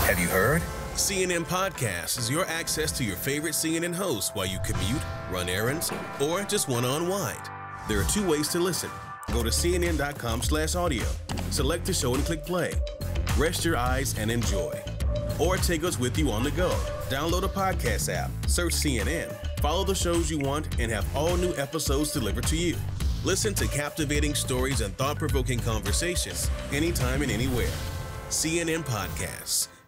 Have you heard? CNN Podcast is your access to your favorite CNN hosts while you commute, run errands, or just want to unwind. There are 2 ways to listen. Go to cnn.com/audio, select the show and click play. Rest your eyes and enjoy. Or take us with you on the go. Download a podcast app, search CNN, follow the shows you want, and have all new episodes delivered to you. Listen to captivating stories and thought-provoking conversations anytime and anywhere. CNN Podcasts.